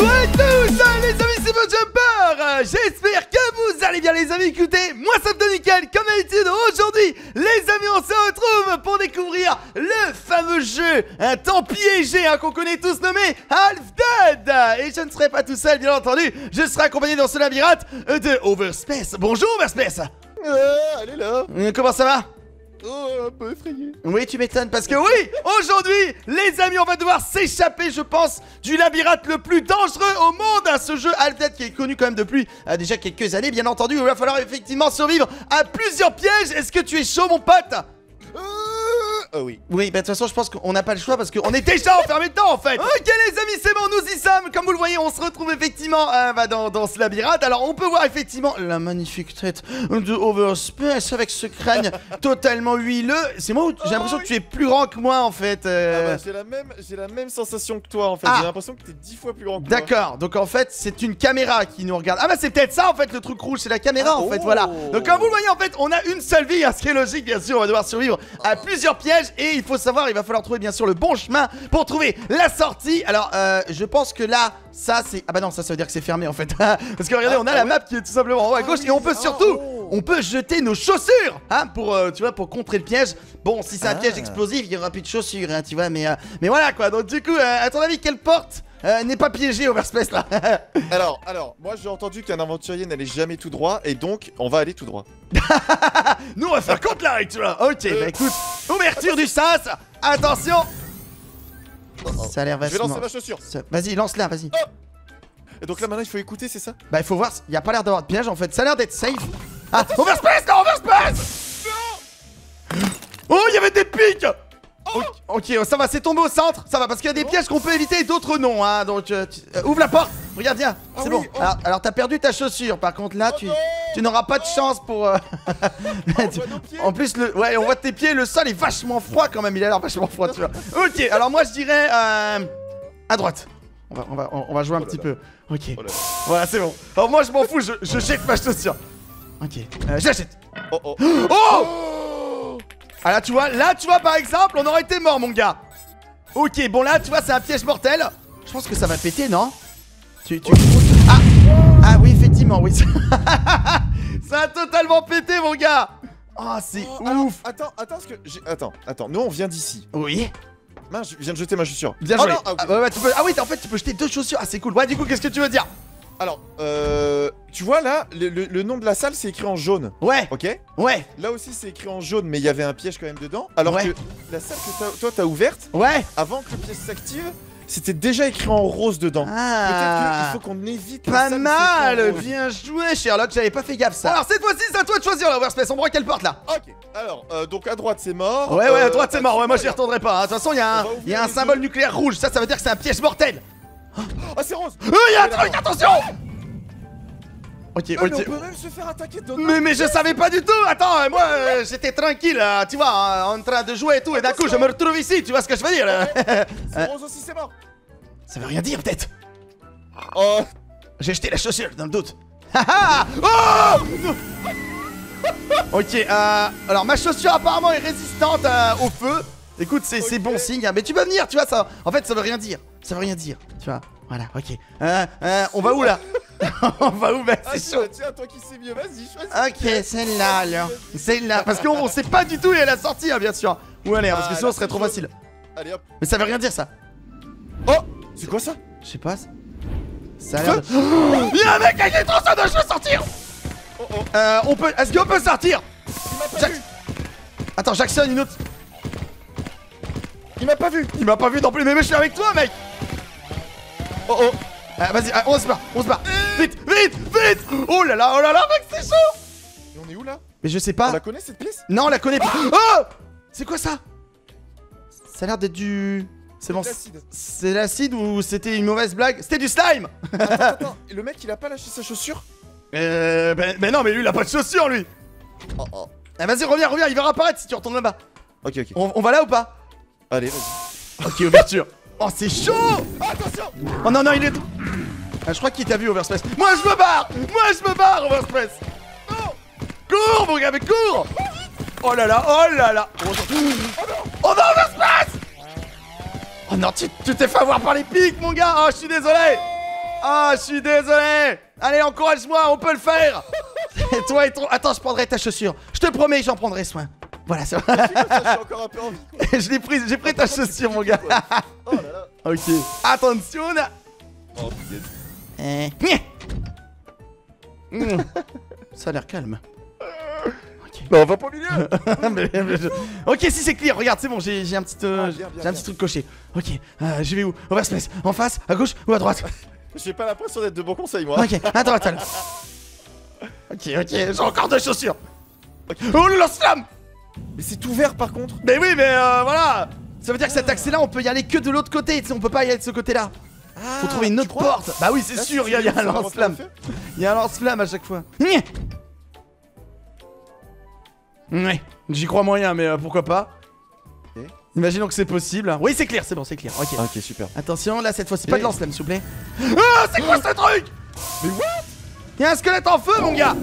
Bonjour à tous les amis, c'est Jumper. J'espère que vous allez bien les amis. Écoutez, moi ça me donne nickel. Comme d'habitude, aujourd'hui les amis on se retrouve pour découvrir le fameux jeu un temps piégé qu'on connaît tous nommé Half-Dead. Et je ne serai pas tout seul bien entendu. Je serai accompagné dans ce labyrinthe de Overspace. Bonjour Overspace. Elle est là. Comment ça va? Oh, un peu effrayé. Oui, tu m'étonnes parce que oui, aujourd'hui, les amis, on va devoir s'échapper, je pense, du labyrinthe le plus dangereux au monde. Ce jeu Half-Dead qui est connu quand même depuis déjà quelques années, bien entendu. Il va falloir effectivement survivre à plusieurs pièges. Est-ce que tu es chaud, mon pote? Oui. Oui, bah de toute façon, je pense qu'on n'a pas le choix parce qu'on est déjà enfermé dedans en fait. Ok, les amis, c'est bon, nous y sommes. Comme vous le voyez, on se retrouve effectivement dans ce labyrinthe. Alors, on peut voir effectivement la magnifique tête de Overspace avec ce crâne totalement huileux. C'est moi où j'ai l'impression que tu es plus grand que moi en fait. J'ai la même sensation que toi en fait. J'ai l'impression que t'es 10 fois plus grand que moi. D'accord, donc en fait, c'est une caméra qui nous regarde. Ah bah c'est peut-être ça en fait, le truc rouge, c'est la caméra en fait, voilà. Donc comme vous le voyez en fait, on a une seule vie, ce qui est logique bien sûr, on va devoir survivre à plusieurs pièges. Et il faut savoir, il va falloir trouver bien sûr le bon chemin pour trouver la sortie. Alors je pense que là, ça c'est... Ah bah non, ça veut dire que c'est fermé en fait. Parce que regardez, on a la map qui est tout simplement en haut à gauche. Et on peut surtout, on peut jeter nos chaussures pour, tu vois, pour contrer le piège. Bon, si c'est un piège explosif, il y aura plus de chaussures, tu vois. Mais voilà quoi, donc du coup, à ton avis, quelle porte n'est pas piégée Overspace là? alors, moi j'ai entendu qu'un aventurier n'allait jamais tout droit. Et donc, on va aller tout droit. Nous on va faire contre la règle, tu vois. Ok, bah écoute, ouverture du sas. Attention. Ça a l'air vachement... Je vais lancer ma chaussure. Vas-y, lance-la, vas-y. Et donc là maintenant il faut écouter, c'est ça? Bah il faut voir, il y a pas l'air d'avoir de piège en fait. Ça a l'air d'être safe. Ah, Overspace, non, Overspace. Oh, il y avait des pics. Ok, ça va, c'est tombé au centre. Ça va, parce qu'il y a des pièges qu'on peut éviter et d'autres non, donc ouvre la porte. Regarde, viens, c'est bon. Alors t'as perdu ta chaussure. Par contre là, tu n'auras pas de chance pour... En plus, on voit tes pieds, le sol est vachement froid quand même. Il a l'air vachement froid, tu vois. Ok, alors moi je dirais à droite. On va jouer un petit peu. Ok, voilà, c'est bon. Alors moi je m'en fous, je jette ma chaussure. Ok, je la jette. Oh. Ah là tu vois par exemple, on aurait été mort mon gars. Ok, bon là tu vois c'est un piège mortel. Je pense que ça va péter, non? Ah oui, effectivement, oui. Ça a totalement pété mon gars. Oh c'est ouf. Attends, attends, nous on vient d'ici. Oui. Mince, je viens de jeter ma chaussure. Bien joué. Oui, en fait tu peux jeter deux chaussures. Ah c'est cool. Ouais, du coup qu'est-ce que tu veux dire? Alors, tu vois là, le nom de la salle c'est écrit en jaune. Ouais. Ok. Ouais. Là aussi c'est écrit en jaune, mais il y avait un piège quand même dedans. Alors que la salle que toi t'as ouverte, avant que le piège s'active, c'était déjà écrit en rose dedans. Peut-être qu'il faut qu'on évite. Pas mal. Bien joué Sherlock, j'avais pas fait gaffe ça. Alors cette fois-ci c'est à toi de choisir la Overspace. On prend quelle porte là? Ok. Alors, donc à droite c'est mort. Ouais, à droite c'est mort. Ouais, moi j'y retournerai pas. De toute façon, il y a un symbole nucléaire rouge. Ça veut dire que c'est un piège mortel. Ah, c'est rose. Il y a un truc, attention. Ok. On peut même se faire attaquer de mais je savais pas du tout. Attends, moi j'étais tranquille, tu vois, en train de jouer et tout. Et d'un coup je me retrouve ici, tu vois ce que je veux dire? C'est rose aussi, c'est mort. Ça veut rien dire peut-être. Oh. J'ai jeté la chaussure dans le doute. Oh. Ok, alors ma chaussure apparemment est résistante au feu. Écoute, c'est bon signe, mais tu peux venir, tu vois, ça. En fait, ça veut rien dire. Ça veut rien dire, tu vois. Voilà, ok. On va où là? On va où? Bah, c'est chaud. Tiens, toi qui sais mieux, vas-y, choisis. Ok, celle-là alors. Celle-là, parce qu'on sait pas du tout où elle est la sortie, bien sûr. Où elle est, parce que sinon ce serait trop facile. Allez hop. Mais ça veut rien dire ça. Oh, c'est quoi ça? Je sais pas. Ça a l'air de... Il y a un mec avec les tronçonneuses, je veux sortir. Est-ce qu'on peut sortir? Attends, j'actionne une autre. Il m'a pas vu. Il m'a pas vu non plus, mais je suis avec toi mec. Vas-y, on se barre. Vite. Oh là là, mec, c'est chaud. Et on est où là? Mais je sais pas. On la connaît cette pièce? Non, on la connaît pas. Oh, c'est quoi ça? Ça a l'air d'être du... C'est bon, c'est l'acide ou c'était une mauvaise blague? C'était du slime. Attends, le mec il a pas lâché sa chaussure? Mais non, mais lui il a pas de chaussure lui. Vas-y, reviens, il va réapparaître si tu retournes là-bas. Ok. On va là ou pas? Allez, vas-y. Ok, ouverture. Oh, c'est chaud. Attention. Oh non, il est... je crois qu'il t'a vu, Overspace. Moi, je me barre, Overspace. Cours, mon gars, mais cours. Oh là là. Oh non, Overspace. Oh non, tu t'es fait avoir par les pics, mon gars. Oh, je suis désolé. Ah, je suis désolé. Allez, encourage-moi, on peut le faire. Et toi et ton... Attends, je prendrai ta chaussure. Je te promets, j'en prendrai soin. Voilà, c'est vrai. Je suis encore un peu en vie, quoi. J'ai pris ta chaussure, mon gars. Oh là là. Ok. Attention. Oh, putain. Ça a l'air calme. Non, on va pas au milieu. Ok, si c'est clear, regarde, c'est bon, j'ai un petit truc coché. Ok, je vais où? Overspace, en face, à gauche ou à droite? J'ai pas l'impression d'être de bons conseils, moi. Ok, à droite alors. Ok, j'ai encore deux chaussures. Okay. Oh, le lance-flamme! Mais c'est ouvert par contre. Mais oui, mais voilà. Ça veut dire que cet accès-là, on peut y aller que de l'autre côté, tu sais, on peut pas y aller de ce côté-là. Faut trouver une autre porte. Bah oui, c'est sûr, il y a un lance-flamme. Il y a un lance-flamme à chaque fois. Ouais, j'y crois moyen, mais pourquoi pas. Okay. Imaginons que c'est possible. Oui, c'est clair, c'est bon, c'est clair. Ok. Ok, super. Attention, là, cette fois-ci, pas de lance-flamme, s'il vous plaît. Ah, c'est quoi ce truc? Mais what? Y'a un squelette en feu, mon gars.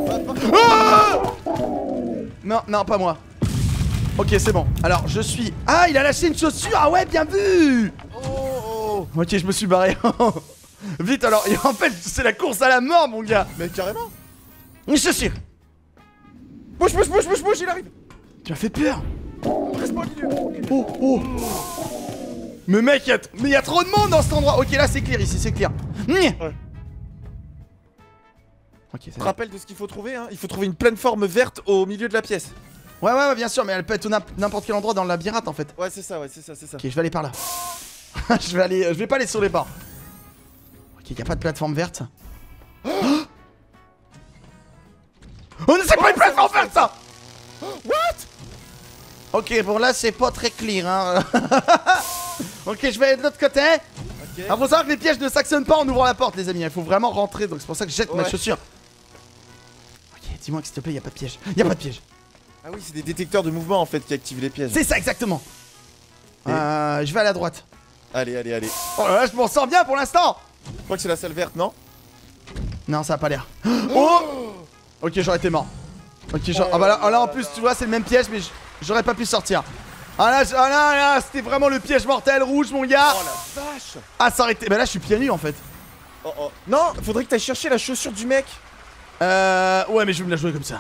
Non, non, pas moi. Ok, c'est bon. Alors, je suis... Ah, il a lâché une chaussure. Ah ouais, bien vu. Oh. Ok, je me suis barré. Vite, alors. En fait, c'est la course à la mort, mon gars. Mais carrément. Une chaussure. Bouge, il arrive. Tu m'as fait peur. Reste pas au milieu. Oh, oh. Mais mec, il y a trop de monde dans cet endroit. Ok, là, c'est clair, ici, c'est clair. Ouais. Ok, tu te rappelles de ce qu'il faut trouver, hein? Il faut trouver une plateforme verte au milieu de la pièce. Ouais, bien sûr, mais elle peut être n'importe quel endroit dans le labyrinthe en fait. Ouais, c'est ça. Ok, je vais aller par là. je vais pas aller sur les bords. Ok, y a pas de plateforme verte. Oh non, c'est pas une plateforme verte ça! What? Ok, bon là c'est pas très clear hein. Ok, je vais aller de l'autre côté. Ok. Alors faut savoir que les pièges ne s'actionnent pas en ouvrant la porte les amis, il faut vraiment rentrer, donc c'est pour ça que je jette ma chaussure. Ok, dis-moi que s'il te plaît, y a pas de piège. Y a pas de piège. Ah oui, c'est des détecteurs de mouvement en fait qui activent les pièges. C'est ça exactement. Je vais à la droite. Allez. Oh là là, je m'en sors bien pour l'instant. Je crois que c'est la salle verte, non? Non, ça a pas l'air. Oh. Ok, j'aurais été mort. Ok, ah bah là en plus, tu vois, c'est le même piège, mais j'aurais pas pu sortir. Ah là, c'était vraiment le piège mortel rouge, mon gars. Oh la vache. Ah, ça aurait été. Bah là, je suis pieds nus en fait. Oh. Non, faudrait que t'ailles chercher la chaussure du mec. Ouais, mais je vais me la jouer comme ça.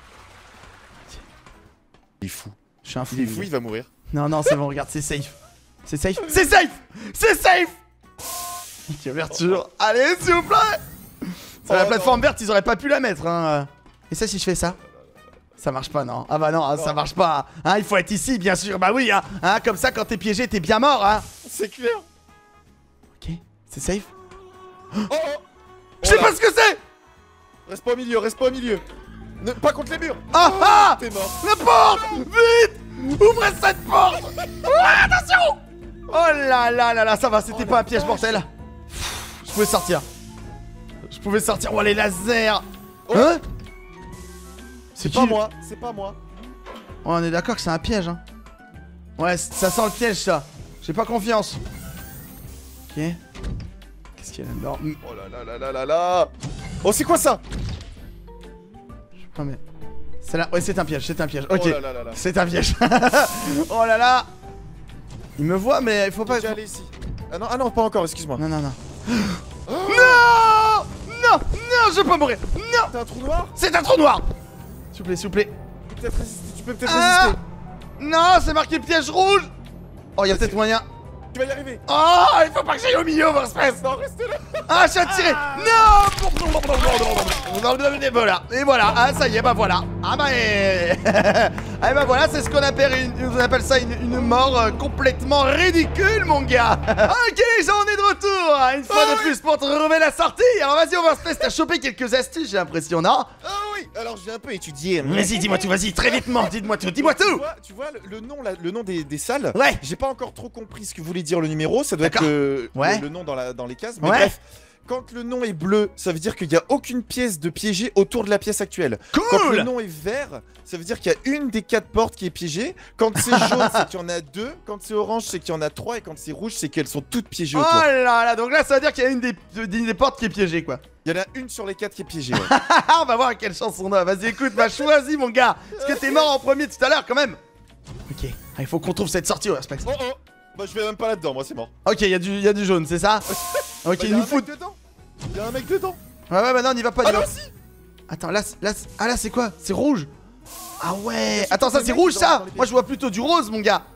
Il est fou. Je suis un fou. Il est fou, il va mourir. Non, c'est bon, regarde, c'est safe. C'est safe. C'est safe. Ok, ouverture. Allez, s'il vous plaît. Sur la plateforme verte, ils auraient pas pu la mettre, hein. Et ça, si je fais ça? Ça marche pas, non? Ah bah non, ça marche pas. Hein, il faut être ici, bien sûr. Bah oui, hein. Comme ça, quand t'es piégé, t'es bien mort, hein. C'est clair. Ok, c'est safe. Oh. Je sais pas ce que c'est. Reste pas au milieu. Pas contre les murs. Ah. T'es mort. La porte. Vite. Ouvrez cette porte. Attention. Oh là, ça va, c'était pas un piège mortel. Je pouvais sortir. Oh, les lasers. Hein? C'est pas moi. Ouais, on est d'accord que c'est un piège, hein. Ouais, ça sent le piège, ça. J'ai pas confiance. Ok. Qu'est-ce qu'il y a là-dedans? Oh là. Oh, c'est quoi ça? Je sais pas, mais... Celle-là, ouais, c'est un piège. Ok. Oh là. C'est un piège. Oh là là. Il me voit, mais il faut pas... aller ici. Ah non, pas encore, excuse-moi. Non. Non, je peux pas mourir. Non. T'as un trou noir? C'est un trou noir. S'il vous plaît. Tu peux peut-être résister. Non, c'est marqué piège rouge. Oh, il y a peut-être moyen. Tu vas y arriver. Oh, il faut pas que j'aille au milieu, Overspace. Non, restez là. Ah, je suis attiré. Non. Voilà. Et voilà. Ça y est, bah voilà. Bah voilà, c'est ce qu'on appelle on appelle ça une mort complètement ridicule, mon gars. Ok, les gens, on est de retour. Une fois de plus pour trouver la sortie. Alors vas-y, Overspace, t'as chopé quelques astuces, j'ai l'impression, non? Ah oui. Alors j'ai un peu étudié. Vas-y, dis-moi tout, vas-y, très vite, dis-moi tout. Tu vois le nom des salles. Ouais. J'ai pas encore trop compris ce que voulait dire le numéro. Ça doit être le nom dans les cases. Mais bref. Quand le nom est bleu, ça veut dire qu'il n'y a aucune pièce de piégée autour de la pièce actuelle. Cool. Quand le nom est vert, ça veut dire qu'il y a une des 4 portes qui est piégée. Quand c'est jaune, c'est qu'il y en a 2. Quand c'est orange, c'est qu'il y en a 3. Et quand c'est rouge, c'est qu'elles sont toutes piégées autour. Oh là, donc là, ça veut dire qu'il y a une des portes qui est piégée, quoi. Il y en a une sur les 4 qui est piégée. Ouais. On va voir à quelle chance on a. Vas-y, écoute, choisis, mon gars. Parce que t'es mort en premier tout à l'heure, quand même. Ok, il faut qu'on trouve cette sortie, Overspace. Oh. Bah, je vais même pas là-dedans, moi, c'est mort. Ok, il y a du jaune, c'est ça? Ok, il nous faut... Y'a un mec dedans. Ouais, bah non, on n'y va pas. Ah non, si. Attends, là, c'est quoi? C'est rouge. Ah ouais. Attends, ça c'est rouge ça. Moi je vois plutôt du rose, mon gars.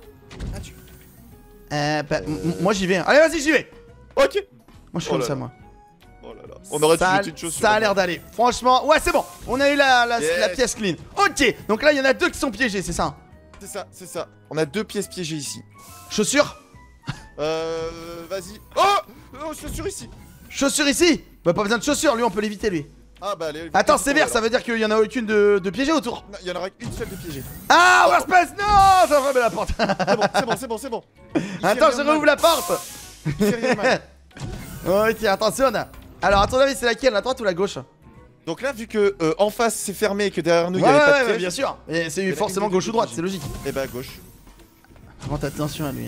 Bah, moi j'y vais. Allez, vas-y, j'y vais. Ok. Moi je suis comme ça, moi. Oh là là. On aurait dû jeter une chaussure. Ça a l'air d'aller. Franchement, ouais, c'est bon. On a eu la pièce clean. Ok. Donc là, il y en a 2 qui sont piégés, c'est ça? C'est ça. On a 2 pièces piégées ici. Chaussures? Vas-y. Oh, chaussures ici. Chaussures ici? Bah, pas besoin de chaussures, lui, on peut l'éviter, lui. Ah bah allez. Attends, c'est vert, ça veut dire qu'il y en a aucune de piégée autour? Il y en aura une seule de piégée. Ah, Overspace, non! Ça va fermer la porte. C'est bon. Attends, je rouvre la porte. Ok, attention. Alors, à ton avis, c'est laquelle, la droite ou la gauche? Donc là, vu que en face c'est fermé et que derrière nous il y avait pas de piège, piège, bien sûr. Et c'est forcément gauche ou droite, c'est logique. Et bah gauche. Prends attention à lui.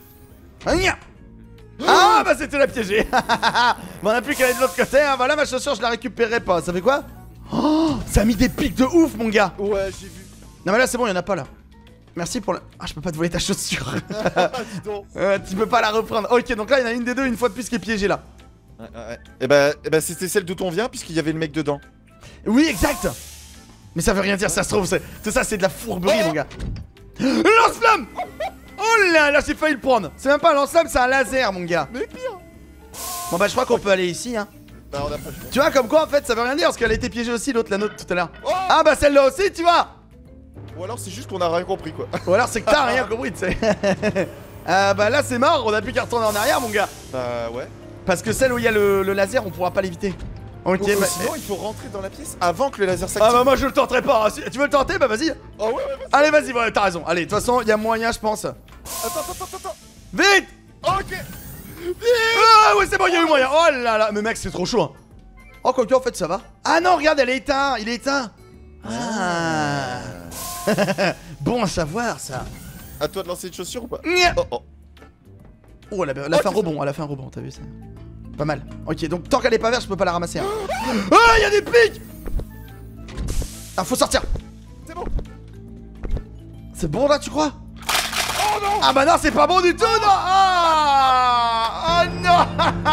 Ah bah c'était la piégée. Bon, on a plus qu'à aller de l'autre côté. Hein. Bah là, ma chaussure, je la récupérerai pas. Ça fait quoi? Oh, ça a mis des pics de ouf, mon gars. Ouais, j'ai vu. Non, mais là, c'est bon, il y en a pas là. Merci pour la. Ah, je peux pas te voler ta chaussure. Dis donc. Tu peux pas la reprendre. Ok, donc là, il y en a une des deux, une fois de plus, qui est piégée là. Ouais. Et bah c'était celle d'où on vient, puisqu'il y avait le mec dedans. Oui, exact. Mais ça veut rien dire, ça se trouve. Tout ça, c'est de la fourberie, mon gars. Lance-flamme. Oh là là, j'ai failli le prendre. C'est même pas un lance-flamme, c'est un laser, mon gars. Mais pire. Bon, bah, je crois qu'on peut aller ici, hein. Bah, on a pas le choix. Tu vois, comme quoi, en fait, ça veut rien dire, parce qu'elle a été piégée aussi, l'autre, la nôtre, tout à l'heure. Ah, bah, celle-là aussi, tu vois. Ou alors, c'est juste qu'on a rien compris, quoi. Ou alors, c'est que t'as rien compris, tu sais. Bah, là, c'est mort, on a plus qu'à retourner en arrière, mon gars. Bah, ouais. Parce que celle où il y a le laser, on pourra pas l'éviter. Ok, bah. Sinon, il faut rentrer dans la pièce avant que le laser s'active. Ah, bah, moi, je le tenterai pas. Tu veux le tenter? Bah, vas-y. Oh, ouais, Allez, vas-y, ouais, t'as raison. Allez, de toute façon, il y a moyen, je pense. Attends. Vite! Ok. Ah, ouais, c'est bon, il y a eu moyen. Oh là là, mais mec, c'est trop chaud. Hein. Oh, quoi que, en fait, ça va. Ah non, regarde, elle est éteinte. Il est éteint. Ah. Bon à savoir, ça. À toi de lancer une chaussure ou pas? Oh, elle a fait un rebond, t'as vu ça? Pas mal. Ok, donc tant qu'elle est pas verte, je peux pas la ramasser. Hein. Ah, il y a des pics. Ah, faut sortir. C'est bon. C'est bon là, tu crois? Oh non. Ah bah non, c'est pas bon du tout, non. Ah, oh non.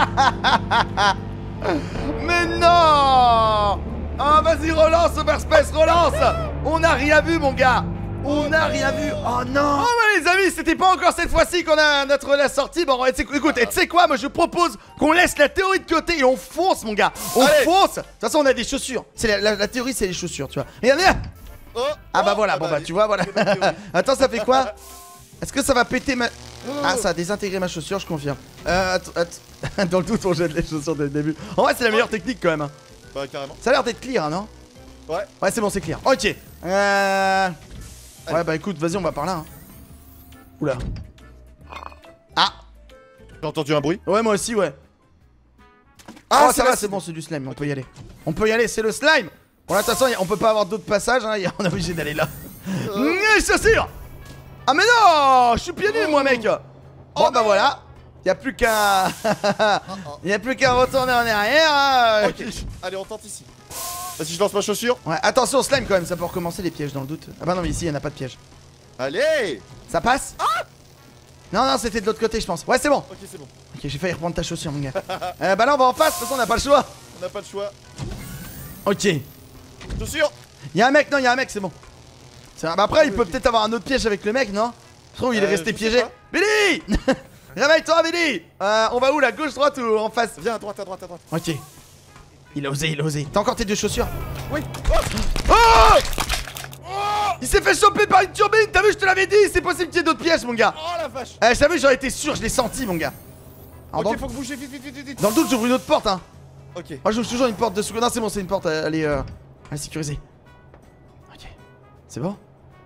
Mais non. Ah, vas-y, relance, Overspace, relance. On a rien vu, mon gars. On a rien vu. Oh non. Oh bah les amis, c'était pas encore cette fois-ci qu'on a la sortie. Bon, écoute, et tu sais quoi, moi je propose qu'on laisse la théorie de côté et on fonce, mon gars. On fonce. De toute façon, on a des chaussures. C'est la théorie, c'est les chaussures, tu vois. Regardez. Ah bah voilà, bon bah tu vois, voilà. Attends, ça fait quoi? Est-ce que ça va péter ma... Ah, ça a désintégré ma chaussure, je confirme. Dans le doute, on jette les chaussures dès le début. En vrai, c'est la meilleure technique quand même. Hein. Bah carrément. Ça a l'air d'être clear, hein, non? Ouais. Ouais, c'est bon, c'est clear. Ok. Ouais, bah écoute, vas-y, on va par là. Hein. Oula. Ah. J'ai entendu un bruit? Ouais, moi aussi, ouais. Ah, ça va, c'est bon, c'est du slime, on peut y aller. On peut y aller, c'est le slime. Bon, là, de toute façon, on peut pas avoir d'autres passages, hein, on est obligé d'aller là. Chaussures. Ah, mais non, je suis pieds nus, moi, mec. Bon, bah voilà. Y'a plus qu'à. Y'a plus qu'à retourner en arrière. Hein. Ok, allez, on tente ici. Vas-y, je lance ma chaussure. Ouais, attention au slime quand même, ça peut recommencer les pièges dans le doute. Ah bah non, mais ici, y'en a pas de piège. Allez. Ça passe? Non, c'était de l'autre côté, je pense. Ouais, c'est bon. Ok, c'est bon. Ok, j'ai failli reprendre ta chaussure, mon gars. Bah là, on va en face, de toute façon, on n'a pas le choix. On n'a pas le choix. Ok. Chaussure. Y'a un mec, non, y'a un mec, c'est bon. Bah après, il peut peut-être avoir un autre piège avec le mec, non? Je trouve il est resté piégé. Billy. Réveille-toi, Billy. On va où, la gauche, droite ou en face? Viens, à droite. Ok. Il a osé. T'as encore tes 2 chaussures? Oui. Oh. Il s'est fait choper par une turbine, t'as vu, je te l'avais dit, c'est possible qu'il y ait d'autres pièges, mon gars. Oh la vache. Je t'avais, j'aurais été sûr, je l'ai senti, mon gars. Alors, ok, faut que bouger vite. Dans le doute, j'ouvre une autre porte, hein. Ok. Moi, j'ouvre toujours une porte de secours. Non, c'est bon, c'est une porte, elle est sécurisée. Ok. C'est bon?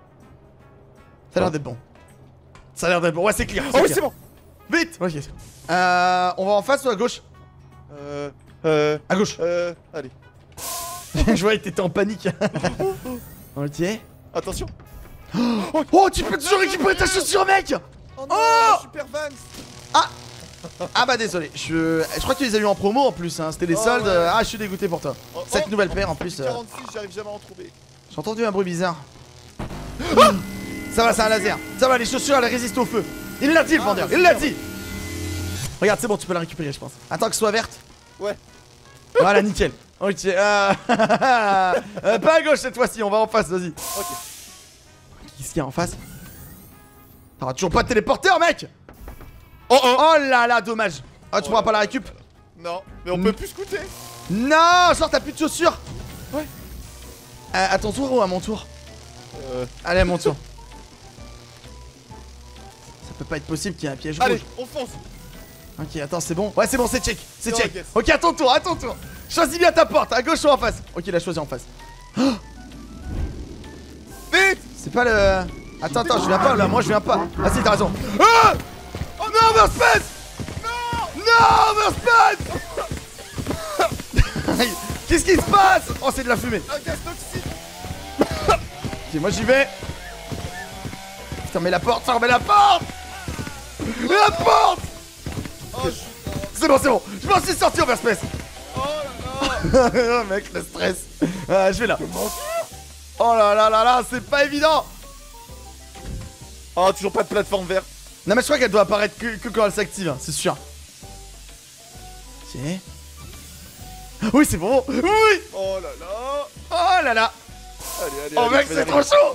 Ça a l'air d'être bon. Ouais, c'est clair. Oh oui, c'est bon. Vite. Ok. On va en face ou à gauche? À gauche. Allez. Je vois que t'étais en panique. Ok. Attention. Oh, tu peux toujours récupérer ta chaussure, mec. Oh non, Super Vans. Ah bah désolé, je crois que tu les as eu en promo en plus, hein. C'était des soldes. Ouais. Ah, je suis dégoûté pour toi. Cette nouvelle paire en plus. 46, j'arrive jamais à en trouver. J'ai entendu un bruit bizarre. Ça va, c'est un laser. Ça va, les chaussures elles résistent au feu. Il l'a dit, le vendeur, il l'a dit. Regarde, c'est bon, tu peux la récupérer, je pense. Attends que ce soit verte. Ouais. Voilà, nickel. Ok, pas à gauche cette fois-ci, on va en face, vas-y. Ok. Qu'est-ce qu'il y a en face? T'auras toujours pas de téléporteur, mec. Oh oh. Oh là là, dommage. Oh, tu pourras pas la récup? Non, mais on peut plus scouter. Non, genre t'as plus de chaussures. Ouais. À ton tour ou à mon tour? Allez, à mon tour. Ça peut pas être possible qu'il y ait un piège rouge. Allez, on fonce. Ok, attends, c'est bon. Ouais, c'est bon, c'est check. C'est Non, check. yes. Ok, à ton tour, à ton tour. Choisis bien ta porte, à gauche ou en face. Ok, il a choisi en face. Vite. C'est pas le... Attends, je viens pas là, moi je viens pas. Ah si, t'as raison. Ah oh non, Overspace. Non, Overspace. Qu'est-ce qui se passe? Oh, c'est de la fumée. Un gaz toxique. Ok, moi j'y vais. Fermez la porte, fermez la porte. La porte. Oh, c'est bon, je m'en suis sorti, Overspace. oh là là. Oh mec, le stress. Je vais là. Oh là là là là, c'est pas évident. Oh, toujours pas de plateforme verte. Non mais je crois qu'elle doit apparaître que quand elle s'active, hein, c'est sûr. Ok. Oui, c'est bon. Oui. Oh là là. Oh là là. Allez, Oh mec, c'est trop chaud.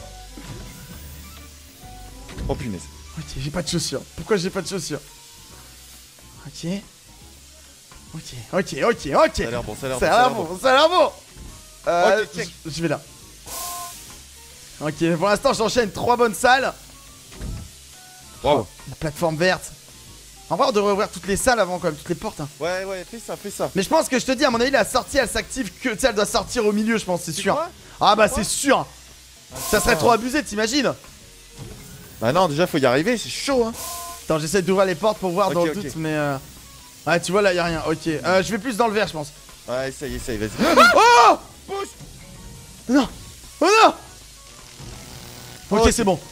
Oh punaise. Ok, j'ai pas de chaussures. Pourquoi j'ai pas de chaussures? Ok. Ok. Ça a l'air bon, Ça a l'air bon. Ok, check. Je vais là. Ok, pour l'instant j'enchaîne 3 bonnes salles. Bravo. La plateforme verte. En vrai on devrait ouvrir toutes les salles avant quand même, toutes les portes hein. Ouais, fais ça. Mais je pense que je te dis, à mon avis la sortie elle s'active que, tu sais, elle doit sortir au milieu je pense, c'est sûr. Quoi? Ah bah c'est sûr. Ça serait trop abusé, t'imagines? Bah non, déjà faut y arriver, c'est chaud hein. Attends, j'essaie d'ouvrir les portes pour voir dans le doute mais ouais tu vois là y'a rien, ok. Je vais plus dans le vert je pense. Ouais, essaye, vas-y. Oh Pousse. Non. Oh non. Ok, c'est bon.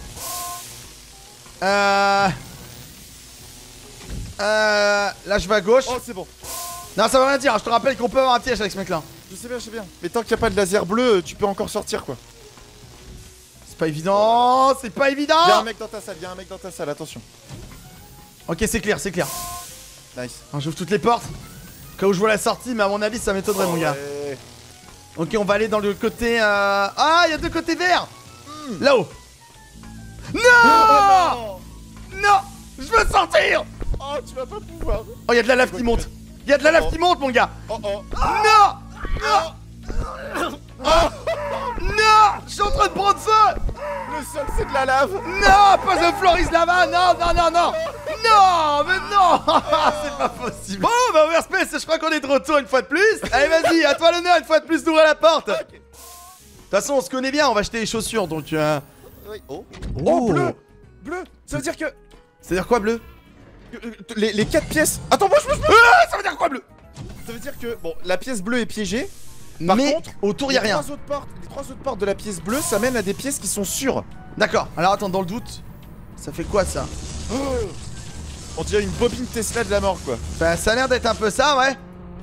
Là je vais à gauche. Oh, c'est bon. Non, ça veut rien dire, je te rappelle qu'on peut avoir un piège avec ce mec là. Je sais bien. Mais tant qu'il n'y a pas de laser bleu, tu peux encore sortir quoi. C'est pas évident, c'est pas évident. Y'a un mec dans ta salle, attention. Ok, c'est clair. Nice. Alors, j'ouvre toutes les portes. Au cas où je vois la sortie, mais à mon avis ça m'étonnerait mon gars. Ok, on va aller dans le côté... Ah, il y a 2 côtés verts. Là-haut. Non. Non. Je veux sortir. Oh, tu vas pas pouvoir. Oh, il y a de la lave qui monte. Il y a de la lave qui monte mon gars. Oh. Non. Non. Je suis en train de prendre feu. Le sol c'est de la lave. Non, pas The Floor is Lava. Non. Non, mais non. C'est pas possible. Bon, bah Overspace, je crois qu'on est de retour une fois de plus. Allez, vas-y, à toi l'honneur une fois de plus d'ouvrir la porte. De toute façon, on se connaît bien, on va acheter les chaussures donc Oui. Oh, bleu. Ça veut dire que... Ça veut dire quoi, bleu? Les 4 pièces... Attends, moi je me... Ça veut dire quoi, bleu? Ça veut dire que, bon, la pièce bleue est piégée. Par mais contre, autour y'a rien. Les 3 autres portes de la pièce bleue, ça mène à des pièces qui sont sûres. D'accord, alors attends, dans le doute, ça fait quoi ça? On dirait une bobine Tesla de la mort quoi. Bah ça a l'air d'être un peu ça, ouais.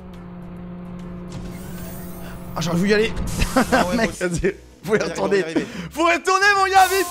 Ah, j'aurais voulu y aller. Ah ouais, mec, vas-y. Faut y retourner. Faut y retourner mon gars, vite.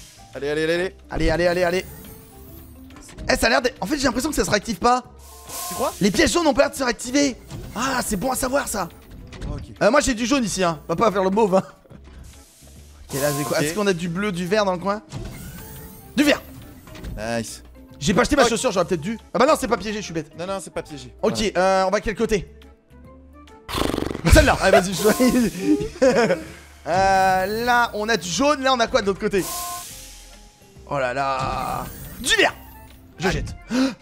Allez. Eh, ça a l'air d'être... En fait, j'ai l'impression que ça se réactive pas. Tu crois? Les pièges jaunes ont pas l'air de se réactiver. Ah, c'est bon à savoir ça. Ok. Moi j'ai du jaune ici, hein. On va pas faire le mauve, hein. Ok, là j'ai quoi? Est-ce qu'on a du bleu, du vert dans le coin? Du vert. Nice. J'ai pas acheté ma chaussure, j'aurais peut-être dû. Ah bah non, c'est pas piégé, je suis bête. Non, c'est pas piégé. Ok, on va à quel côté? Celle-là. Allez, vas-y, je... là, on a du jaune, là on a quoi de l'autre côté? Oh là là. Du vert. Je jette.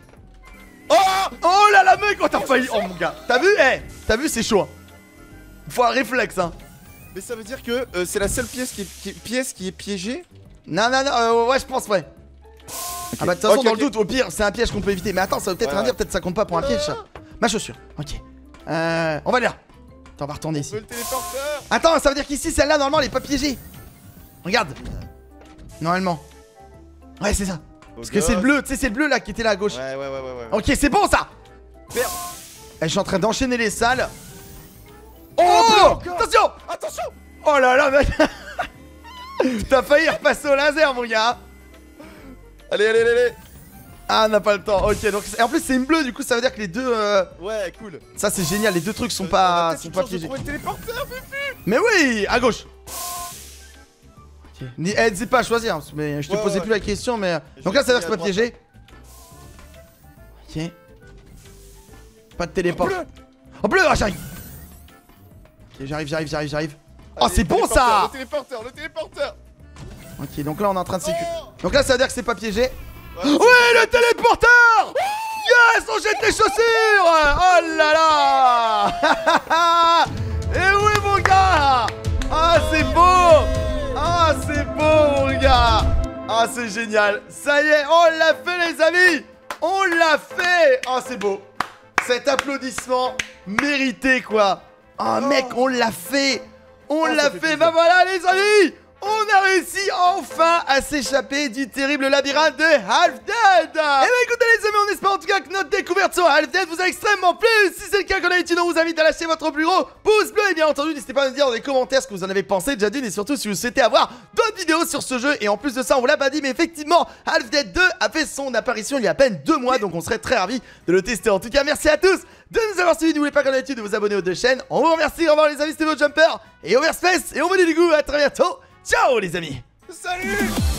Oh là là, mec, oh t'as failli. Oh mon gars, t'as vu? T'as vu, c'est chaud. Faut un réflexe, hein. Mais ça veut dire que c'est la seule pièce qui est piégée? Non, ouais, je pense, ouais. Okay. Ah bah de toute façon, dans le doute, au pire, c'est un piège qu'on peut éviter. Mais attends, ça veut peut-être rien dire, peut-être ça compte pas pour un piège, ça. Ma chaussure, ok. On va aller là. Attends, on va retourner ici. Le téléporteur. Attends, ça veut dire qu'ici, celle-là, normalement, elle est pas piégée. Regarde. Normalement. Ouais, c'est ça. Parce que c'est le bleu, tu sais, c'est le bleu là qui était là à gauche. Ouais. Ok, c'est bon ça. Merde. Je suis en train d'enchaîner les salles. Oh, attention. Attention. Oh là là, mec. T'as failli repasser au laser, mon gars. Allez. Ah, on n'a pas le temps. Ok, donc et en plus c'est une bleue, du coup ça veut dire que les deux. Ouais, cool. Ça c'est génial, les deux trucs sont pas piégés. Mais oui, à gauche. Ok. N'hésite pas à choisir, hein, mais je te posais plus la question, mais. Donc là ça veut dire que c'est pas piégé. Ok. Pas de téléport. Oh bleu, ah, j'arrive. Ok, j'arrive. Oh c'est bon ça. Le téléporteur. Ok, donc là on est en train de sécuriser. Donc là ça veut dire que c'est pas piégé. Oui, le téléporteur. Yes, on jette les chaussures. Oh là là. Et oui mon gars. Ah c'est beau. Ah c'est beau mon gars. Ah c'est génial. Ça y est, on l'a fait les amis. On l'a fait. Ah c'est beau. Cet applaudissement mérité quoi. Ah mec, on l'a fait. On l'a fait. Bah voilà les amis. On a réussi enfin à s'échapper du terrible labyrinthe de Half-Dead. Et bah écoutez les amis, on espère en tout cas que notre découverte sur Half-Dead vous a extrêmement plu. Si c'est le cas, comme d'habitude, on vous invite à lâcher votre plus gros pouce bleu. Et bien entendu, n'hésitez pas à nous dire dans les commentaires ce que vous en avez pensé déjà d'une. Et surtout si vous souhaitez avoir d'autres vidéos sur ce jeu. Et en plus de ça, on vous l'a pas dit, mais effectivement, Half-Dead 2 a fait son apparition il y a à peine 2 mois. Donc on serait très ravis de le tester. En tout cas, merci à tous de nous avoir suivis. N'oubliez pas comme d'habitude de vous abonner aux deux chaînes. On vous remercie, au revoir les amis, c'était votre Jumper et Overspace. Et on vous dit du coup à très bientôt. Ciao les amis. Salut.